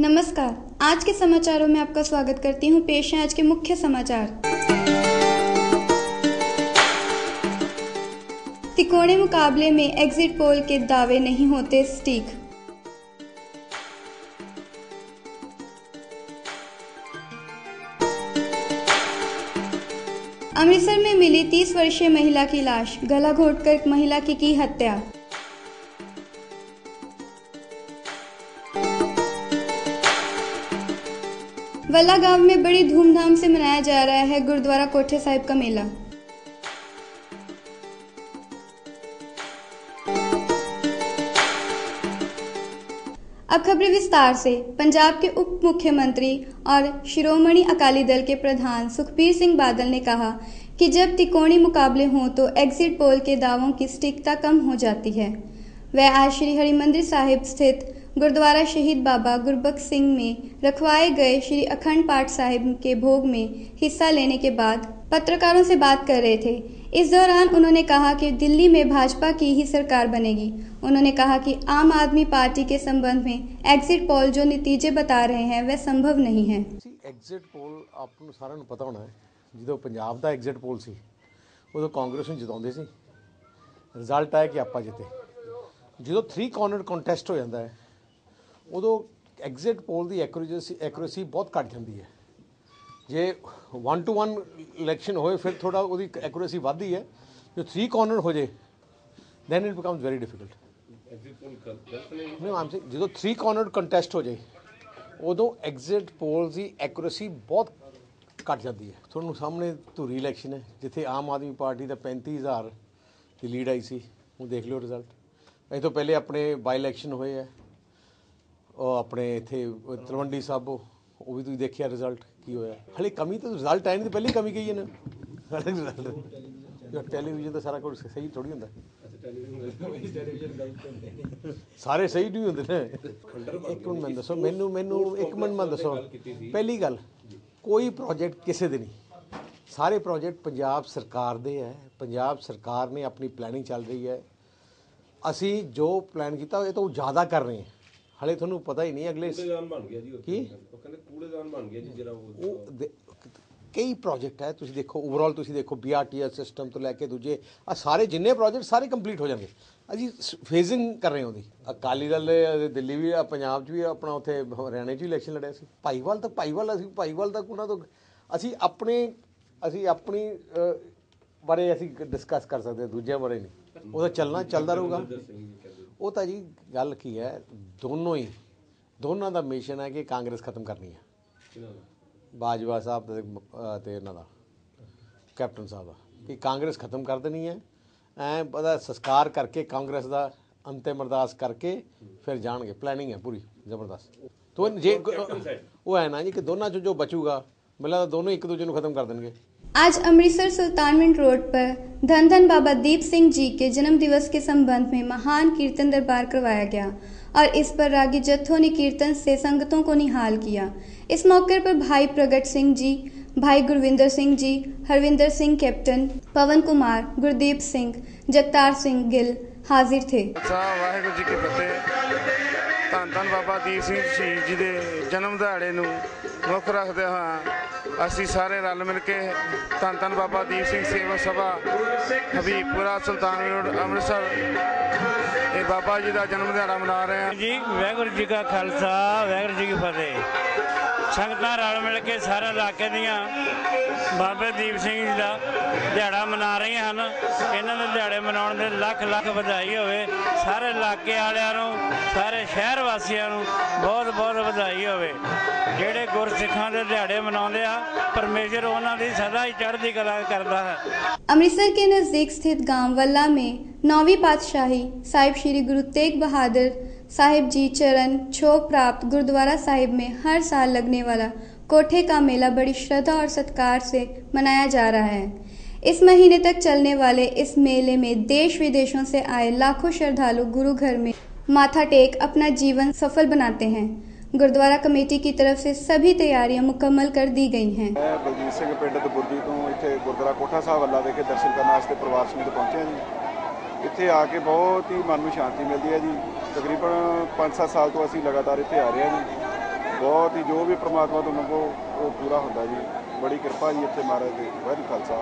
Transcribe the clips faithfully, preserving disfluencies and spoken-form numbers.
नमस्कार, आज के समाचारों में आपका स्वागत करती हूँ। पेश है आज के मुख्य समाचार। तिकोने मुकाबले में एग्जिट पोल के दावे नहीं होते सटीक। अमृतसर में मिली तीस वर्षीय महिला की लाश, गला घोटकर महिला की की हत्या। वल्ला गांव में बड़ी धूमधाम से मनाया जा रहा है गुरुद्वारा कोठे साहिब का मेला। अब खबरें विस्तार से। पंजाब के उप मुख्यमंत्री और शिरोमणि अकाली दल के प्रधान सुखबीर सिंह बादल ने कहा कि जब तिकोनी मुकाबले हों तो एग्जिट पोल के दावों की सटीकता कम हो जाती है। वह आज श्री हरिमंदिर साहिब स्थित गुरुद्वारा शहीद बाबा गुरबख्श सिंह में रखवाए गए श्री अखंड पाठ साहिब के भोग में हिस्सा लेने के बाद पत्रकारों से बात कर रहे थे। इस दौरान उन्होंने कहा कि दिल्ली में भाजपा की ही सरकार बनेगी। उन्होंने कहा कि आम आदमी पार्टी के संबंध में एग्जिट पोल जो नतीजे बता रहे हैं वह संभव नहीं है। एग्जिट पोल आपको सारा पता होना है, जो पंजाब का एग्जिट पोल सी उदों कांग्रेस में जिताते सी, रिजल्ट आया कि आप जिते। जो थ्री कॉर्नर कंटेस्ट हो जाता है उदों एग्जिट पोल की एक्यूरेसी एक्यूरेसी बहुत घट जाती है। जे वन टू वन इलैक्शन होए फिर थोड़ा वो एक्यूरेसी बढ़ती है। जो थ्री कॉर्नर हो जाए then it becomes very difficult. जो थ्री कॉर्नर कंटेस्ट हो जाए उदों एग्जिट पोल की एक्यूरेसी बहुत घट जाती है। थोड़ा सामने धूरी इलैक्शन है जिथे आम आदमी पार्टी का पैंती हज़ार की लीड आई सी, वो देख लो रिजल्ट। इस तो पहले अपने बाई इलैक्शन होए है अपने इत्थे तलवंडी साहब, वो भी तुम देखिया रिजल्ट की होया। हाले कमी तो रिजल्ट आए नहीं तो पहले कमी कही है ना। रिजल्ट टैलीविजन तो सारा कुछ सही थोड़ी होंदा, सारे सही नहीं होंदे ने। एक मिनट मैं दसो मैनू मैनू एक मिनट मैं दसो पहली गल कोई प्रोजेक्ट किसी दे नहीं, सारे प्रोजेक्ट पंजाब सरकार दे है। पंजाब सरकार ने अपनी प्लैनिंग चल रही है। असी जो प्लान किया ये तो ज़्यादा कर रहे हैं। हाले थोनू पता ही नहीं अगले की कई प्रोजेक्ट है। तुम देखो ओवरऑल तुम देखो B R T S system तो लैके दूजे आ सारे जिन्ने प्रोजेक्ट सारे कंप्लीट हो जाएंगे। अभी फेजिंग कर रहे हो। अकाली दल दिल्ली भी पंजाब भी अपना उत्थे हरियाणे भी इलैक्शन लड़िया सी। भाईवाल तक भाईवाल असी भाईवाल तक उन्होंने तो असी अपने असी अपनी बारे असी डिस्कस कर सकते हैं, दूजे बारे नहीं। वो तो चलना चलता रहूगा। वो तो जी गल की है, दोनों ही दोनों का मिशन है कि कांग्रेस खत्म करनी है। बाजवा साहब तो इन्हों का कैप्टन साहब का कि कांग्रेस खत्म कर देनी है। ऐ पता संस्कार करके कांग्रेस का अंतिम अरदास करके फिर जाएंगे। प्लैनिंग है पूरी जबरदस्त। तो जे वो है ना जी कि दोनों चो जो बचूगा मिला तो दोनों एक दूसरे को खत्म कर देंगे। आज अमृतसर सुल्तानविंड रोड पर धन धन बाबा दीप सिंह जी के जन्म दिवस के संबंध में महान कीर्तन दरबार करवाया गया और इस पर रागी जत्थों ने कीर्तन से संगतों को निहाल किया। इस मौके पर भाई प्रगट सिंह जी, भाई गुरविंदर सिंह जी, हरविंदर सिंह कैप्टन, पवन कुमार, गुरदीप सिंह, जगतार सिंह गिल हाजिर थे। वाहिगुरू जी की फतेह। धन धन बाबा दीप सिंह शहीद जी के जन्म दिहाड़े नूं मुख रखते हुए असी सारे रल मिल के धन धन बाबा दीप सिंह सेवा सभा हबीबपुरा सुल्तानविंड रोड अमृतसर ये बाबा जी का जन्म दिहाड़ा मना रहे हैं जी। वाहिगुरू जी का खालसा वाहिगुरू जी की फतेह। संगत रल मिल के सारे इलाके दियाँ बाबे दीप सिंह जी का दिहाड़ा मना रही हैं। इन्हों के दिहाड़े मनाने दे लख लख बधाई होवे। सारे इलाके वालों सारे शहर वासियों बहुत बहुत बधाई होवे। ਜਿਹੜੇ गुरसिखां दे दिहाड़े मनाउंदे आ परमेश्वर उन्हां दी सदा ही चढ़दी कला करदा है। अमृतसर के नजदीक स्थित गांव वल्ला में नौवीं पातशाही साहिब श्री गुरु तेग बहादुर साहिब जी चरण छो प्राप्त गुरुद्वारा साहिब में हर साल लगने वाला कोठे का मेला बड़ी श्रद्धा और सत्कार से मनाया जा रहा है। इस महीने तक चलने वाले इस मेले में देश विदेशों से आए लाखों श्रद्धालु गुरु घर में माथा टेक अपना जीवन सफल बनाते हैं। गुरुद्वारा कमेटी की तरफ से सभी तैयारियां मुकम्मल कर दी गई हैं। मैं बलजीत सिंह पिंड दबुरजी तो इत्थे गुरुद्वारा कोठा साहब वाला विखे दर्शन करने वास्ते परिवार समेत पहुंचे जी। इत्थे आके बहुत ही मन में शांति मिलती है जी। तकरीबन पाँच सात साल तो असीं लगातार इत्थे आ रहे हैं जी। बहुत ही जो भी परमात्मा तो मंगो वो पूरा होता जी। बड़ी कृपा जी इतने महाराज की। वाहिगुरू खालसा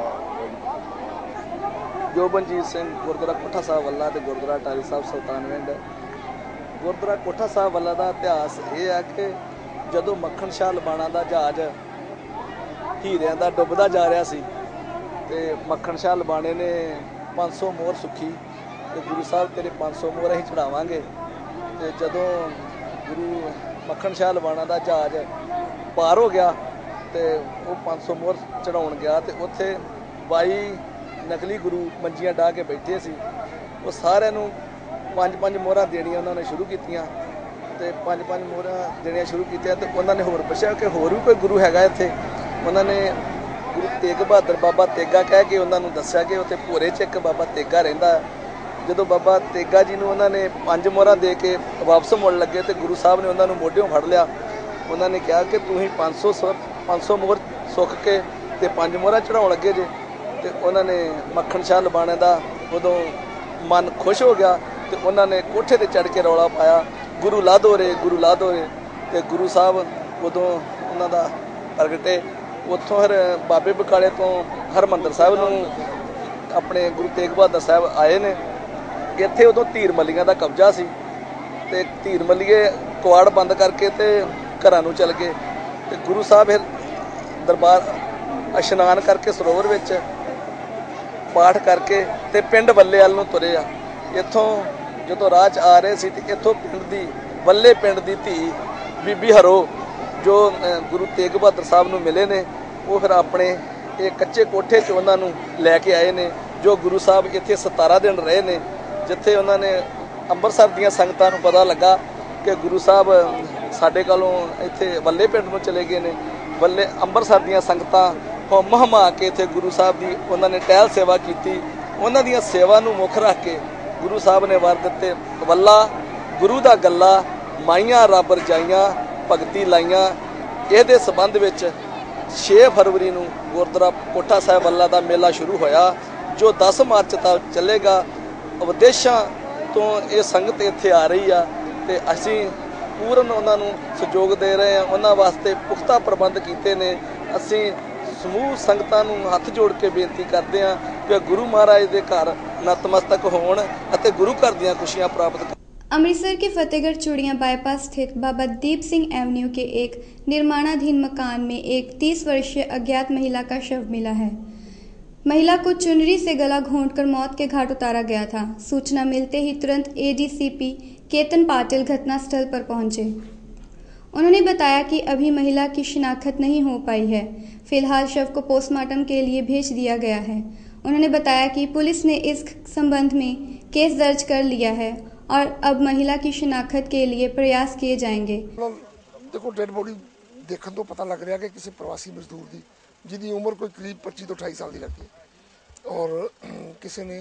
वाहिगुरू। जोबनजीत सिंह गुरुद्वारा कोठा साहब वाला ते गुरुद्वारा टारी साहब सुल्तानविंड। गुरुद्वारा कोठा साहब वाला का इतिहास ये है कि जदों मक्खन शाह लबाणा का जहाज हीरियां दा डुबदा जा रहा सी ते मक्खन शाह लबाणे ने पाँच सौ मोहर सुखी ते गुरु साहब तेरे पाँच सौ मोहर असीं चढ़ावांगे। ते जदों गुरु मक्खन शाह लबाणा का जहाज पार हो गया तो वो पाँच सौ मोहर चढ़ाउण गया तो उत्थे बाई नकली गुरु मंजियां डाह के बैठे सी। वो सारिਆਂ ਨੂੰ ਪੰਜ ਪੰਜ मोहरां देनियां उन्होंने शुरू कीतियां ते पंज पंज मोहरां देनियां शुरू कीतियां ते उन्होंने होर पुछया कि होर भी कोई गुरु हैगा इत्थे। उन्होंने गुरु तेग बहादुर बाबा तेगा कह के उन्होंने दस्या कि उत्थे भोरे च एक बाबा तेगा रहिंदा। जदों बाबा तेगा जी नूं उन्होंने पंज मोहरां दे के वापस मुड़ लगे तो गुरु साहब ने उन्होंने मोढियों फड़ लिया। उन्होंने कहा कि तुसीं पाँच सौ पाँच सौ मोहर सुख के ते पंज मोहरां चढ़ाउण लगे जे। तो उन्होंने मक्खन शाह लबाणे का उदों मन खुश हो गया तो उन्होंने कोठे ते चढ़ के रौला पाया गुरु ला दो रे गुरु ला दो रे। तो गुरु साहब उदों उन्हों का प्रगटे उत्थों फिर बाबे बकाले तो हरमंदर साहब नूं अपने गुरु तेग बहादुर साहब आए ने। इत्थे उदों धीर मलियां दा कब्जा सी ते धीर मलिए कुआड़ बंद करके ते घरां नूं चल गए। ते गुरु साहब फिर दरबार इशनान करके सरोवर विच पाठ करके ते पिंड बल्ले वाल नूं तुरे आ। इत्थों जदों राह च आ रहे सी ते इत्थों पिंड दी बल्ले पिंड दी धी बीबी हरो जो गुरु तेग बहादुर साहब नूं मिले ने वो फिर अपने ये कच्चे कोठे च उन्हां नूं लैके आए ने जो गुरु साहब इत्थे सतारा दिन रहे ने जिथे उन्होंने अंमृतसर दीयां संगतां नूं पता लगा कि गुरु साहब साडे कोलों इत्थे बल्ले पिंड नूं चले गए ने। बल्ले अंमृतसर दीयां संगतां हुम हुमा के इत्थे गुरु साहब दी उन्होंने टहल सेवा की। उन्हां दीयां सेवा नूं मुख रख के गुरु साहब ने वर दिते वल्ला गुरु दा गल्ला माइयां रब रजाइयां भगती लाइयां। इहदे संबंध विच छे फरवरी नूं गुरुद्वारा कोठा साहब वाला दा मेला शुरू होया जो दस मार्च तक चलेगा। विदेशों तो ये संगत इत्थे आ रही आ ते असीं पूर्ण उन्हां नूं सहयोग दे रहे हैं। उन्हां वास्ते पुख्ता प्रबंध कीते ने। असीं समूह संगतां नूं हत्थ जोड़ के बेनती करते हैं कि गुरु महाराज दे घर नतमस्तक होण अते गुरु घर दीयां खुशियां प्राप्त। अमृतसर के फतेहगढ़ चूड़ियां बाईपास स्थित बाबा दीप सिंह एवेन्यू के एक निर्माणाधीन मकान में एक तीस वर्षीय अज्ञात महिला का शव मिला है। महिला को चुनरी से गला घोंटकर मौत के घाट उतारा गया था। सूचना मिलते ही तुरंत एडीसीपी केतन पाटिल घटनास्थल पर पहुंचे। उन्होंने बताया कि अभी महिला की शिनाख्त नहीं हो पाई है। फिलहाल शव को पोस्टमार्टम के लिए भेज दिया गया है। उन्होंने बताया कि पुलिस ने इस संबंध में केस दर्ज कर लिया है और अब महिला की शिनाख्त के लिए प्रयास किए जाएंगे। देखो डेड बॉडी देखने तो पता लग रहा है कि किसी प्रवासी मजदूर की जिसकी उम्र कोई करीब पच्ची तो अठाई साल की लगती है और किसी ने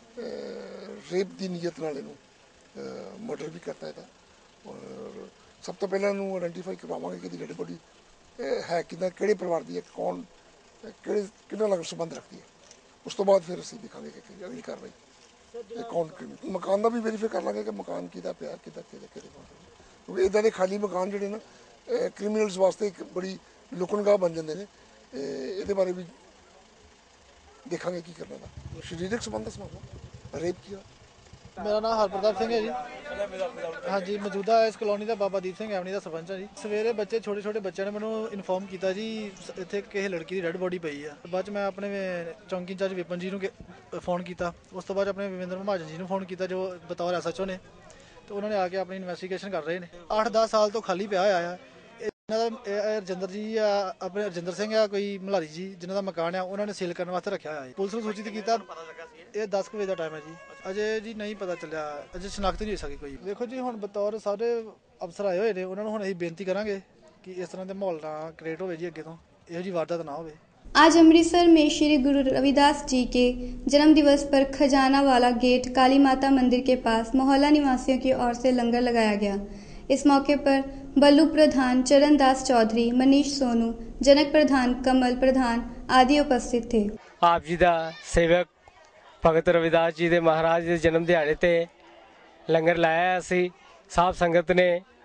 रेप की नीयत नाल इहनूं मर्डर भी करता है। और सब तो पहले इहनूं आइडेंटिफाई करवावांगे कि डेड बॉडी है किदा किहड़े परिवार की है कौन किहड़े किहड़े नाल संबंध रखती है। उस तो बाद फिर असीं देखांगे कि अगली कार्रवाई कौन मकान का भी वेरीफाई कर लांगे कि मकान किहदा पिया किहदा किहदे किहदे क्योंकि इदां दे खाली मकान जिहड़े ना क्रिमिनल्स वास्ते एक बड़ी लुकनगाह बन जाते हैं। ये बारे भी देखांगे की करना था। शारीरिक संबंध मामला रेप किया। मेरा नाम हरप्रताप सिंह है जी। हाँ जी मौजूदा इस कॉलोनी का बाबा दीप सिंह एवेन्यू का सरपंच है जी। सवेरे बच्चे छोटे छोटे बच्चों ने मैंने इन्फॉर्म किया जी इत्थे किसी लड़की की डेड बॉडी पई है। बाद मैं अपने चौंकी इंचार्ज विपन जी को फोन किया। उस तो बाद अपने विवेंद्र महाजन जी ने फोन किया जो बतौर एस एच ओ ने तो उन्होंने आके अपनी इन्वेस्टिगेशन कर रहे हैं। अठ दस साल तो खाली पिया होया है। रजिंदर जी या अपने रजिंदर सिंह या कोई मल्हारी जी जिन्हों का मकान है उन्होंने सील करने वास्ते रखा है। पुलिस को सूचित किया। ये दस बजे का टाइम है जी। अजे जी नहीं पता चलिया अजे शनाख्त नहीं हो सकी कोई। देखो जी हुण बतौर सारे अफसर आए हुए ने उन्होंने हुण असीं बेनती करांगे कि इस तरह के माहौल ना क्रिएट होवे जी अगे तो इहो जी वारदात ना होवे। आज अमृतसर में श्री गुरु रविदास जी के जन्म दिवस पर खजाना वाला गेट काली माता मंदिर के पास मोहल्ला निवासियों की ओर से लंगर लगाया गया। इस मौके पर बल्लू प्रधान, चरण दास चौधरी, मनीष सोनू, जनक प्रधान, कमल प्रधान आदि उपस्थित थे। आप जी का सेवक भगत रविदास जी के महाराज के जन्म दिहाड़े ते लंगर लाया सी साहब संगत ने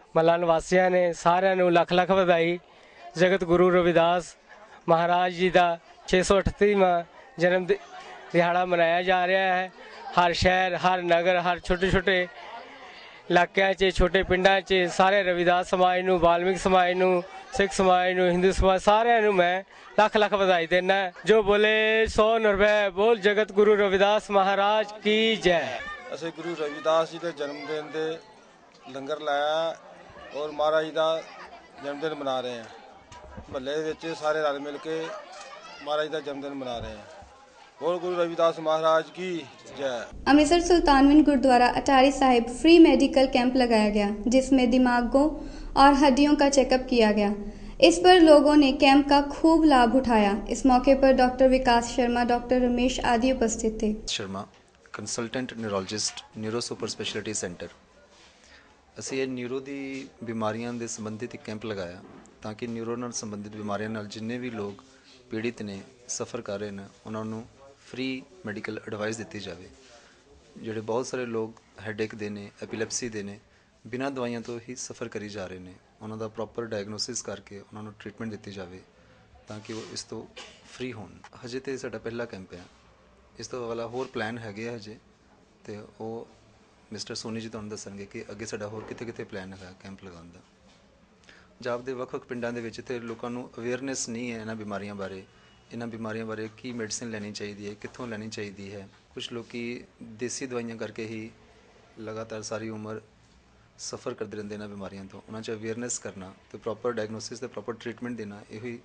ਮੱਲਾ ਨਿਵਾਸੀਆਂ ਨੇ ਸਾਰਿਆਂ ਨੂੰ ਲੱਖ ਲੱਖ ਵਧਾਈ। ਜਗਤ ਗੁਰੂ ਰਵਿਦਾਸ ਮਹਾਰਾਜ ਜੀ ਦਾ ਛੇ ਸੌ ਅਠੱਤੀਵਾਂ ਜਨਮ ਦਿ- ਦਿਹਾੜਾ ਮਨਾਇਆ ਜਾ ਰਿਹਾ ਹੈ। ਹਰ ਸ਼ਹਿਰ, ਹਰ ਨਗਰ, ਹਰ ਛੋਟੇ ਛੋਟੇ ਇਲਾਕਿਆਂ 'ਚ, ਛੋਟੇ ਪਿੰਡਾਂ 'ਚ ਸਾਰੇ ਰਵਿਦਾਸ ਸਮਾਜ ਨੂੰ, ਵਾਲਮੀਕ ਸਮਾਜ ਨੂੰ, ਸਿੱਖ ਸਮਾਜ ਨੂੰ, ਹਿੰਦੂ ਸਮਾਜ ਸਾਰਿਆਂ ਨੂੰ ਮੈਂ ਲੱਖ ਲੱਖ ਵਧਾਈ ਦਿੰਦਾ। ਜੋ ਬੋਲੇ ਸੋ ਨਿਰਭੈ ਬੋਲ ਜਗਤ ਗੁਰੂ ਰਵਿਦਾਸ ਮਹਾਰਾਜ ਕੀ ਜੈ। ਅਸੀਂ ਗੁਰੂ ਰਵਿਦਾਸ ਜੀ ਦੇ ਜਨਮ ਦਿਨ ਦੇ ਲੰਗਰ ਲਾਇਆ ਔਰ ਮਹਾਰਾਜ ਜੀ ਦਾ ਜਨਮ ਦਿਨ ਮਨਾ ਰਹੇ ਹਾਂ। ਮਹੱਲੇ ਦੇ ਵਿੱਚ ਸਾਰੇ ਰਲ ਮਿਲ ਕੇ ਮਹਾਰਾਜ ਦਾ ਜਨਮ ਦਿਨ ਮਨਾ ਰਹੇ ਹਾਂ। बोल गुरु रविदास महाराज की जय। Amritsar Sultanwind Gurdwara Atari Sahib free medical camp लगाया गया, जिसमें दिमागों और हड्डियों का चेकअप किया गया। इस पर लोगों ने कैंप का खूब लाभ उठाया। इस मौके पर डॉक्टर विकास शर्मा, डॉक्टर रमेश आदि उपस्थित थे। Sharma consultant neurologist, neuro super speciality centre. ਅਸੀਂ ਇਹ ਨਿਊਰੋ ਦੀ ਬਿਮਾਰੀਆਂ ਦੇ ਸੰਬੰਧਿਤ ਇੱਕ ਕੈਂਪ ਲਗਾਇਆ ਤਾਂ ਕਿ ਨਿਊਰੋ ਨਾਲ ਸੰਬੰਧਿਤ ਬਿਮਾਰੀਆਂ ਨਾਲ ਜਿੰਨੇ ਵੀ ਲੋਕ ਪੀੜਿਤ ਨੇ, ਸਫਰ ਕਰ ਰਹੇ ਨੇ, ਉਹਨਾਂ ਨੂੰ ਫ੍ਰੀ ਮੈਡੀਕਲ ਐਡਵਾਈਸ ਦਿੱਤੀ ਜਾਵੇ। ਜਿਹੜੇ ਬਹੁਤ ਸਾਰੇ ਲੋਕ ਹੈਡੇਕ ਦੇ ਨੇ, ਐਪੀਲੈਪਸੀ ਦੇ ਨੇ, ਬਿਨਾਂ ਦਵਾਈਆਂ ਤੋਂ ਹੀ ਸਫਰ ਕਰੀ ਜਾ ਰਹੇ ਨੇ, ਉਹਨਾਂ ਦਾ ਪ੍ਰੋਪਰ ਡਾਇਗਨੋਸਿਸ ਕਰਕੇ ਉਹਨਾਂ ਨੂੰ ਟ੍ਰੀਟਮੈਂਟ ਦਿੱਤੀ ਜਾਵੇ ਤਾਂ ਕਿ ਉਹ ਇਸ ਤੋਂ ਫ੍ਰੀ ਹੋਣ। ਹਜੇ ਤਾਂ ਸਾਡਾ ਪਹਿਲਾ ਕੈਂਪ ਹੈ, ਇਸ ਤੋਂ ਵਾਲਾ ਹੋਰ ਪਲਾਨ ਹੈਗੇ ਆ ਹਜੇ, ਅਤੇ ਉਹ ਮਿਸਟਰ ਸੋਨੀ ਜੀ ਤੁਹਾਨੂੰ ਦੱਸਣਗੇ ਕਿ ਅੱਗੇ ਸਾਡਾ ਹੋਰ ਕਿੱਥੇ ਕਿੱਥੇ ਪਲਾਨ ਹੈਗਾ ਕੈਂਪ ਲਗਾਉਣ ਦਾ। ਪੰਜਾਬ ਦੇ ਵੱਖ ਵੱਖ ਪਿੰਡਾਂ ਦੇ ਵਿੱਚ ਇੱਥੇ ਲੋਕਾਂ ਨੂੰ ਅਵੇਅਰਨੈਸ ਨਹੀਂ ਹੈ ਇਹਨਾਂ ਬਿਮਾਰੀਆਂ ਬਾਰੇ, ਇਹਨਾਂ ਬਿਮਾਰੀਆਂ ਬਾਰੇ ਕੀ ਮੈਡੀਸਿਨ ਲੈਣੀ ਚਾਹੀਦੀ ਹੈ, ਕਿੱਥੋਂ ਲੈਣੀ ਚਾਹੀਦੀ ਹੈ। ਕੁਛ ਲੋਕ ਦੇਸੀ ਦਵਾਈਆਂ ਕਰਕੇ ਹੀ ਲਗਾਤਾਰ ਸਾਰੀ ਉਮਰ ਸਫਰ ਕਰਦੇ ਰਹਿੰਦੇ ਇਹਨਾਂ ਬਿਮਾਰੀਆਂ ਤੋਂ। ਉਹਨਾਂ 'ਚ ਅਵੇਅਰਨੈਸ ਕਰਨਾ ਅਤੇ ਪ੍ਰੋਪਰ ਡਾਇਗਨੋਸਿਸ ਅਤੇ ਪ੍ਰੋਪਰ ਟ੍ਰੀਟਮੈਂਟ ਦੇਣਾ, ਇਹੋ ਹੀ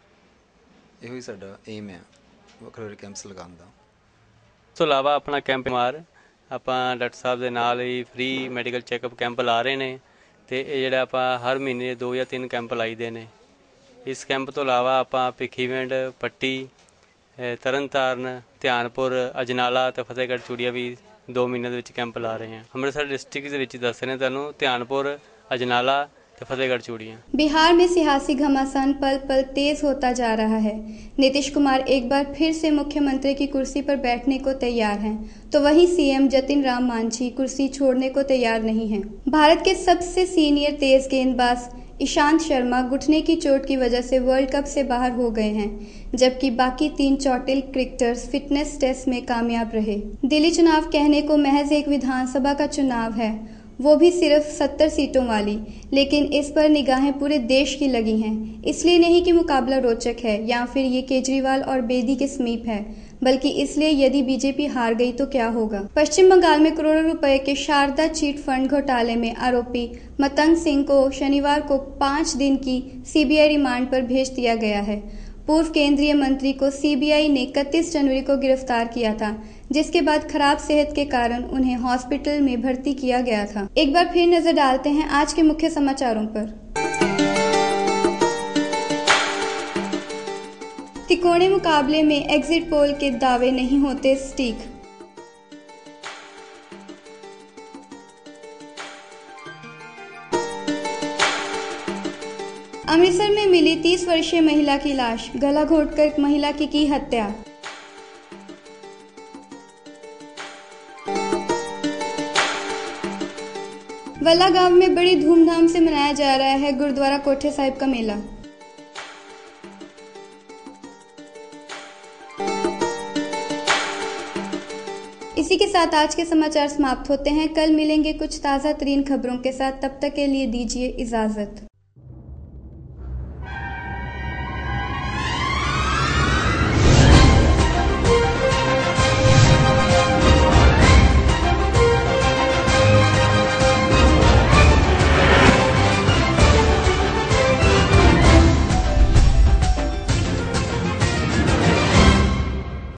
ਇਹੋ ਹੀ ਸਾਡਾ ਏਮ ਹੈ ਵੱਖਰੇ ਵੱਖਰੇ ਕੈਂਪਸ ਲਗਾਉਣ ਦਾ। ਇਸ ਤੋਂ ਇਲਾਵਾ ਆਪਣਾ ਕੈਂਪ ਮਾਰ ਆਪਾਂ ਡਾਕਟਰ ਸਾਹਿਬ ਦੇ ਨਾਲ ਹੀ ਫ੍ਰੀ ਮੈਡੀਕਲ ਚੈੱਕਅਪ ਕੈਂਪ ਲਾ ਰਹੇ ਨੇ, ਅਤੇ ਇਹ ਜਿਹੜਾ ਆਪਾਂ ਹਰ ਮਹੀਨੇ ਦੋ ਜਾਂ ਤਿੰਨ ਕੈਂਪ ਲਾਈਦੇ ਨੇ। ਇਸ ਕੈਂਪ ਤੋਂ ਇਲਾਵਾ ਆਪਾਂ ਭਿੱਖੀਵਿੰਡ, ਪੱਟੀ, ਤਰਨਤਾਰਨ, ਧਿਆਨਪੁਰ, ਅਜਨਾਲਾ ਅਤੇ ਫਤਿਹਗੜ੍ਹ ਚੂੜੀਆ ਵੀ ਦੋ ਮਹੀਨੇ ਦੇ ਵਿੱਚ ਕੈਂਪ ਲਾ ਰਹੇ ਹਾਂ। ਅੰਮ੍ਰਿਤਸਰ डिस्ट्रिक्ट ਦੇ ਵਿੱਚ ਦੱਸ ਰਹੇ ਤੁਹਾਨੂੰ ਧਿਆनपुर, अजनाला तो फतेहगढ़ चूड़ियाँ। बिहार में सियासी घमासान पल पल तेज होता जा रहा है। नीतीश कुमार एक बार फिर से मुख्यमंत्री की कुर्सी पर बैठने को तैयार हैं, तो वहीं सीएम जतिन राम मांझी कुर्सी छोड़ने को तैयार नहीं हैं। भारत के सबसे सीनियर तेज गेंदबाज ईशांत शर्मा घुटने की चोट की वजह से वर्ल्ड कप से बाहर हो गए हैं, जबकि बाकी तीन चोटिल क्रिकेटर्स फिटनेस टेस्ट में कामयाब रहे। दिल्ली चुनाव कहने को महज एक विधानसभा का चुनाव है, वो भी सिर्फ सत्तर सीटों वाली, लेकिन इस पर निगाहें पूरे देश की लगी हैं। इसलिए नहीं कि मुकाबला रोचक है या फिर ये केजरीवाल और बेदी के समीप है, बल्कि इसलिए यदि बीजेपी हार गई तो क्या होगा। पश्चिम बंगाल में करोड़ों रुपए के शारदा चीट फंड घोटाले में आरोपी मतंग सिंह को शनिवार को पाँच दिन की सीबीआई रिमांड पर भेज दिया गया है। पूर्व केंद्रीय मंत्री को सीबीआई ने इकतीस जनवरी को गिरफ्तार किया था, जिसके बाद खराब सेहत के कारण उन्हें हॉस्पिटल में भर्ती किया गया था। एक बार फिर नजर डालते हैं आज के मुख्य समाचारों पर। तिकोने मुकाबले में एग्जिट पोल के दावे नहीं होते सटीक। अमृतसर में मिली तीस वर्षीय महिला की लाश, गला घोटकर महिला की की हत्या। वल्ला गांव में बड़ी धूमधाम से मनाया जा रहा है गुरुद्वारा कोठे साहिब का मेला। इसी के साथ आज के समाचार समाप्त होते हैं। कल मिलेंगे कुछ ताज़ा तरीन खबरों के साथ, तब तक के लिए दीजिए इजाजत।